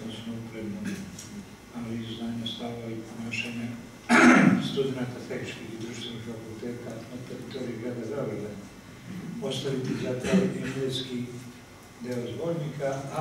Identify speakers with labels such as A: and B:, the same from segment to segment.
A: odnosno upravnu analizu znanja, stavova i ponašanja studenta tehničkih i društvenih fakulteta na teritoriji grada Beograda postaviti zapravo invalidski deo zbornika, a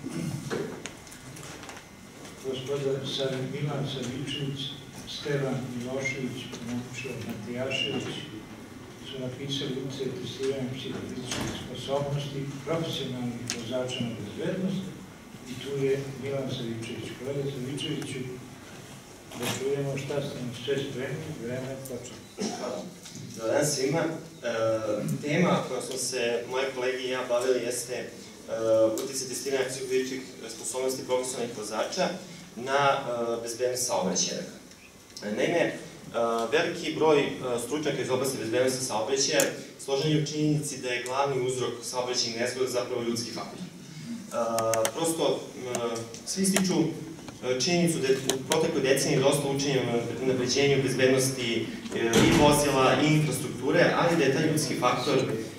A: gospoda Milan Savičević, Stevan Milošević, Momčilo Matijašević su napisali utice testiranja psihofizičkih sposobnosti profesionalnih vozača na bezbednost i tu je Milan Savičević. Kolega Savičeviću, da čujemo šta ste nam sve spremni, vreme je počeo.
B: Dobar dan svima. Tema koja smo se moje kolege i ja bavili jeste utice testiranja psihofizičkih sposobnosti profesionalnih vozača na bezbednost saobraćaja. Naime, veliki broj stručnjaka iz oblasti bezbednosti saobraćaja složen je u činjenici da je glavni uzrok saobraćajnih nezgoda zapravo ljudski faktor. Prosto, svi ističu činjenicu da je u protekloj deceniji dosta učinjeno na unapređenju bezbednosti i vozila i infrastrukture, ali da je taj ljudski faktor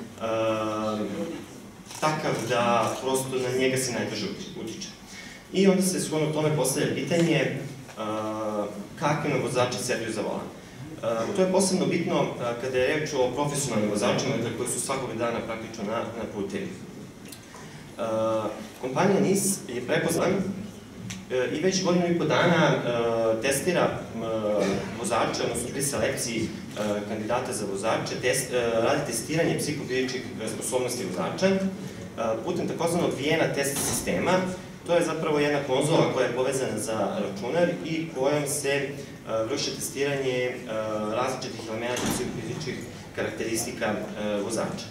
B: takav da prosto na njega se najteže utiče. I onda se shodno tome postavlja pitanje kakve nam vozači sedaju za volan. To je posebno bitno kada je reč o profesionalnim vozačima koji su svakog dana praktično na putevi. Kompanija NIS je prepoznala i već godinu i po dana testira vozače, odnosno pri selekciji kandidata za vozače, radi testiranje psihofizičkih sposobnosti vozača putem takozvanog Vijena test sistema. To je zapravo jedna konzola koja je povezana za računar i kojom se vrši testiranje različitih elementa psihofizičkih karakteristika vozača.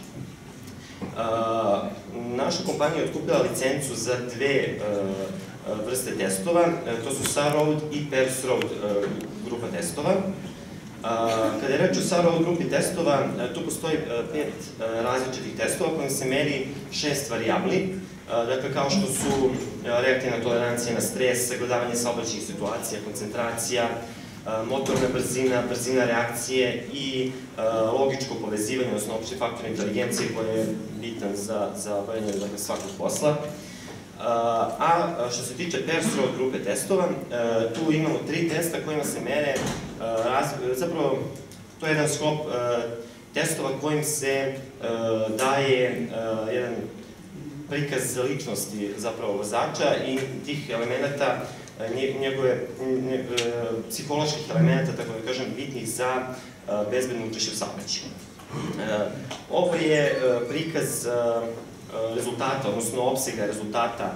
B: Naša kompanija je otkupila licencu za dve vrste testova, to su SAR-Road i PERS-Road grupa testova. Kada je reč o SAR-Road grupi testova, tu postoji 5 različitih testova kojim se meri 6 varijabli, dakle kao što su reaktivna tolerancija na stres, sagledavanje saobraćajnih situacija, koncentracija, motorna brzina, brzina reakcije i logičko povezivanje, odnosno opšte faktor inteligencije koji je bitan za obavljanje svakog posla. A što se tiče PERS-Road grupe testova, tu imamo 3 testa kojima se mere, zapravo to je jedan sklop testova kojim se daje jedan prikaz ličnosti zapravo vozača i tih elemenata, njegove psiholoških elemenata, tako da kažem, bitnih za bezbedno učešće u saobraćaju. Ovo je prikaz rezultata, odnosno opsega rezultata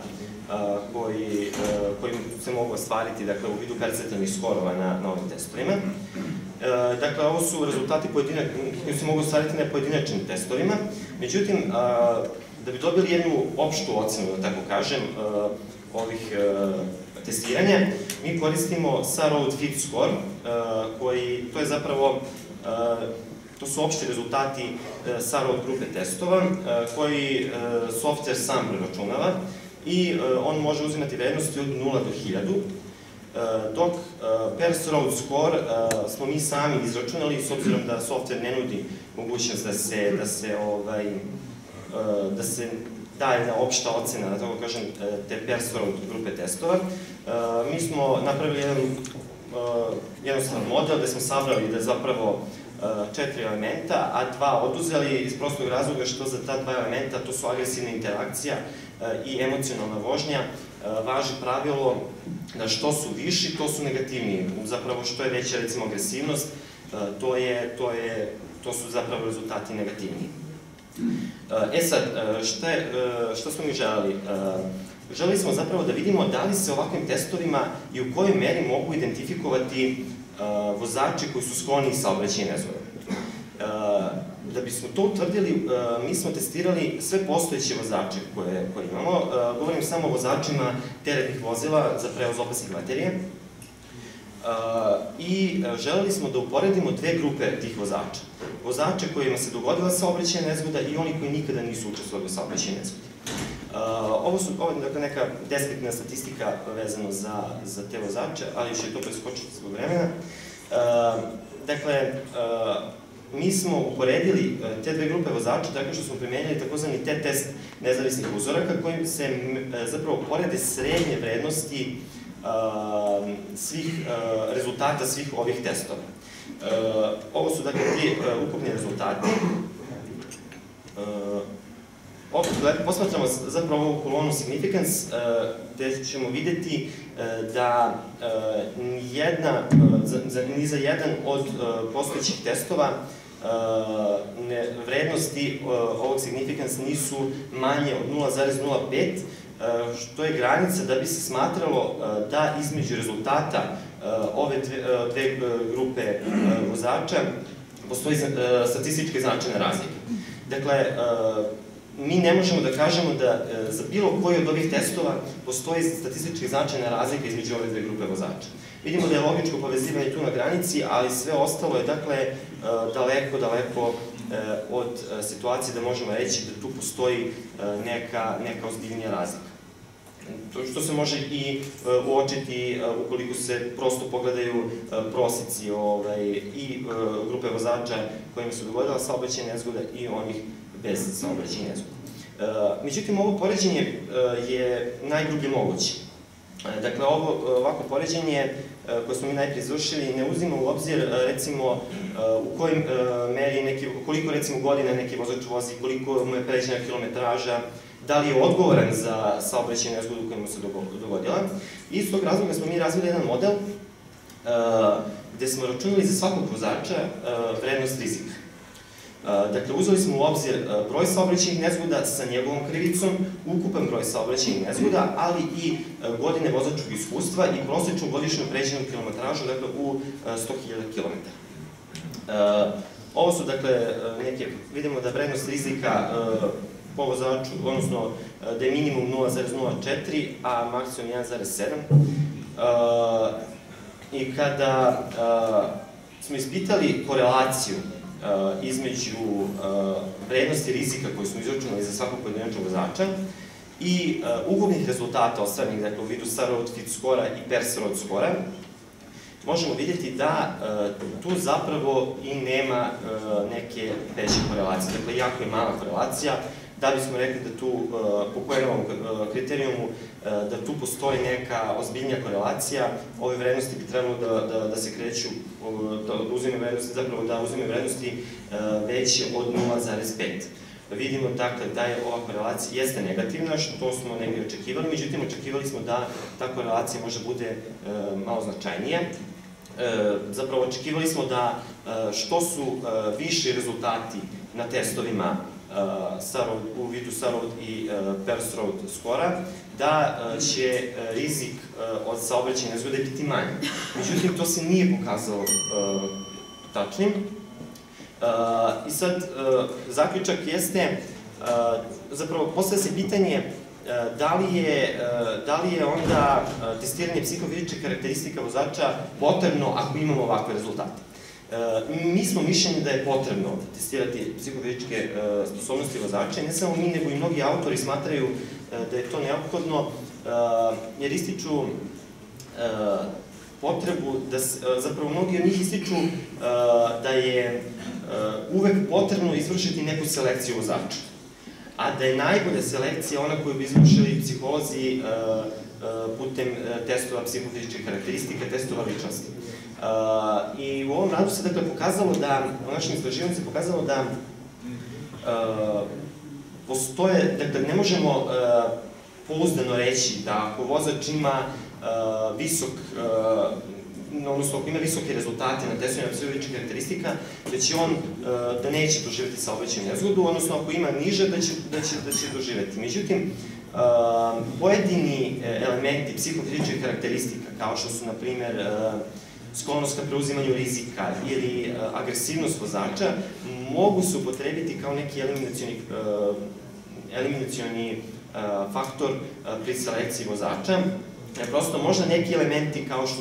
B: koji se mogu ostvariti u vidu percentualnih skorova na ovim testovima. Dakle, ovo su rezultati koji se mogu ostvariti na pojedinačnim testovima. Međutim, da bi dobili jednu opštu ocenu, da tako kažem, ovih testiranja, mi koristimo SAR-Road Fit Score, to je zapravo to su opšti rezultati SAR-Road grupe testova, koji softver sam preračunava i on može uzimati vrednosti od 0 do 1000, dok PERS-Road Score smo mi sami izračunali, s obzirom da softver ne nudi mogućnost da se daje jedna opšta ocena, da tako kažem, te PERS-Road grupe testova. Mi smo napravili jedan jednostavan model gde smo sabrali da zapravo 4 elementa, a 2 oduzeli iz prostog razloga što za ta 2 elementa, to su agresivna interakcija i emocionalna vožnja, važi pravilo da što su viši, to su negativniji. Zapravo što je veća, recimo, agresivnost, to su zapravo rezultati negativniji. E sad, šta smo mi želeli? Želeli smo zapravo da vidimo da li se ovakvim testovima i u kojoj meri mogu identifikovati vozači koji su skloni saobraćajnim nezgodama. Da bismo to utvrdili, mi smo testirali sve postojeće vozače koje imamo. Govorim samo o vozačima teretnih vozila za prevoz opasnih materija. I želeli smo da uporedimo dve grupe tih vozača. Vozače kojima se dogodila saobraćajna nezgoda i oni koji nikada nisu učestvovali u saobraćajnoj nezgodi. Ovo je neka deskriptivna statistika vezano za te vozače, ali ću to preskočiti zbog vremena. Dakle, mi smo uporedili te dve grupe vozača tako što smo primenjali takozvani t-test nezavisnih uzoraka kojim se zapravo porede srednje vrednosti svih rezultata svih ovih testova. Ovo su dakle ti ukupni rezultati. Posmatramo zapravo ovu kolonu significance, gde ćemo videti da ni za jedan od postojećih testova vrednosti ovog significance nisu manje od 0,05, što je granica da bi se smatralo da između rezultata ove dve grupe vozača postoji statistički značajna razlika. Dakle, mi ne možemo da kažemo da za bilo koji od ovih testova postoji statistički značajna razlika između ove dve grupe vozača. Vidimo da je logičko povezivanje tu na granici, ali sve ostalo je, dakle, daleko od situacije da možemo reći da tu postoji neka ozbiljnija razlika. Što se može i uočiti ukoliko se prosto pogledaju proseci i grupe vozača kojima se dogodila saobraćajna nezgoda i onih bez saobraćajne nezgode. Međutim, ovo poređenje je najgrublje moguće. Dakle, ovako poređenje koje smo mi najprije izvršili ne uzima u obzir, recimo, u kojim meri, koliko, recimo, godina neki vozač vozi, koliko mu je pređena kilometraža, da li je odgovoran za saobraćajnu nezgodu koja mu se dogodila. Iz tog razloga smo mi razvili jedan model gde smo računali za svakog vozača vrednost rizika. Dakle, uzeli smo u obzir broj saobraćajnih nezgoda sa njegovom krivicom, ukupan broj saobraćajnih nezgoda, ali i godine vozačkog iskustva i prosečnu godišnju pređenu kilometražu, dakle, u 100.000 km. Ovo su, dakle, vidimo da vrednost rizika po vozaču, odnosno da je minimum 0,04, a maksimum 1,7. I kada smo ispitali korelaciju između vrednosti rizika koju smo izračunali za svakog pojedinačnog vozača i ukupnih rezultata ostvarenih, dakle, u vidu Star-Road Fit skora i Per-Road skora, možemo vidjeti da tu zapravo i nema neke veće korelacije. Dakle, jako je mala korelacija, da bismo rekli da tu, po Cohenovom kriterijumu, da tu postoji neka ozbiljnija korelacija, ove vrednosti bi trebalo da se kreću, da uzimaju vrednosti veće od 0,5. Vidimo, dakle, da je ova korelacija jeste negativna, što smo negdje očekivali, međutim, očekivali smo da ta korelacija može bude malo značajnija. Zapravo, očekivali smo da što su viši rezultati na testovima u vidu Star-Road i Per-Road skora, da će rizik od saobraćajne nezgode biti manji. Međutim, to se nije pokazalo tačnim. I sad, zaključak jeste, zapravo, postavlja se pitanje da li je onda testiranje psihofizičkih karakteristika vozača potrebno ako imamo ovakve rezultate. Mi smo mišljeni da je potrebno testirati psihofizičke sposobnosti vozača, ne samo mi, nego i mnogi autori smatraju da je to neophodno, jer ističu potrebu, zapravo mnogi od njih ističu da je uvek potrebno izvršiti neku selekciju vozača, a da je najbolja selekcija ona koju bi izvršili psiholozi putem testova psihofizičkih karakteristika, testova ličnosti. I u ovom radu se, dakle, pokazalo da, u našem istraživanju se pokazalo da postoje, dakle, ne možemo pouzdano reći da ako vozač ima odnosno ako ima visoke rezultate na testovima psihofizičkih karakteristika, da neće doživeti saobraćajnu nezgodu, odnosno ako ima niže, da će doživeti. Međutim, pojedini elementi psihofizičkih karakteristika, kao što su, na primer, sklonost ka preuzimanju rizika ili agresivnost vozača, mogu se upotrebiti kao neki eliminacioni faktor pri selekciji vozača. Prosto, možda neki elementi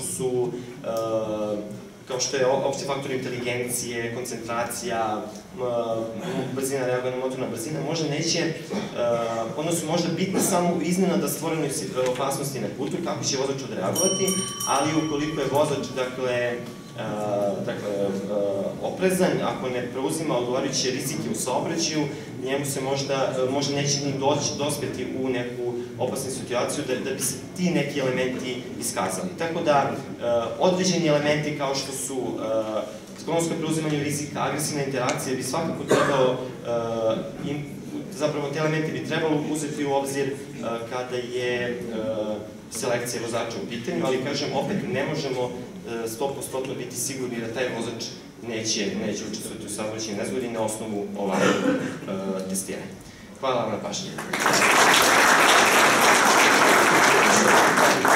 B: kao što je opšti faktor inteligencije, koncentracija, brzina reagovanja, motorna brzina, možda neće, odnosno možda biti samo iznenada stvorenoj opasnosti na putu, kako će vozač odreagovati, ali ukoliko je vozač, dakle, oprezan, ako ne preuzima odgovarajuće rizike u saobraćaju, njemu se možda neće ni dospeti u neku opasnu situaciju da bi se ti neki elementi iskazali. Tako da, određeni elementi kao što su ekonomsko preuzimanje rizika, agresivna interakcija bi svakako trebalo, zapravo te elemente bi trebalo uzeti u obzir kada je selekcija vozača u pitanju, ali kažem, opet ne možemo 100% biti sigurni da taj vozač neće učestvovati u saobraćajnoj nezgodi na osnovu ovakvog testiranja. Hvala vam na pažnji.